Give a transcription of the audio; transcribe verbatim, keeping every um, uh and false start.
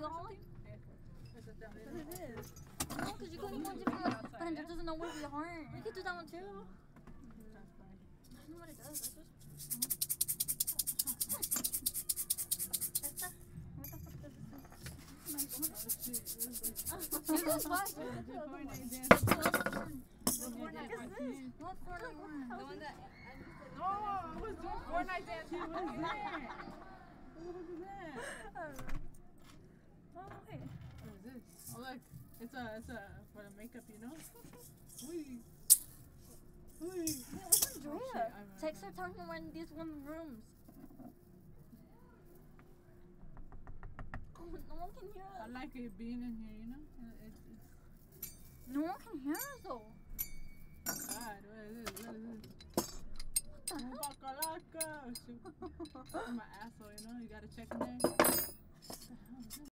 alcoholic? What it is. No, because you couldn't even different. But it doesn't know where we are. We could do that one too. Mm-hmm. That's fine. I don't know what it does. I just. Esta. What the fuck does this do? You just watched it. The Fortnite dance. The Fortnite. What is this? What Fortnite one? The one that. Oh, I was doing Fortnite dance. What was that? What was that? I don't know. Oh, wait. What is this? Oh, look. It's a, it's a, for the makeup, you know? Wee. Wee. Yeah, what's Andrea? Oh, shit, I'm- Text her talking about in these one rooms. Oh, no one can hear I us. like it being in here, you know? It's, it's, No one can hear us though. God, what is this? What is this? What the hell? Bakalaka. Shoot. My asshole, you know? You gotta check in there.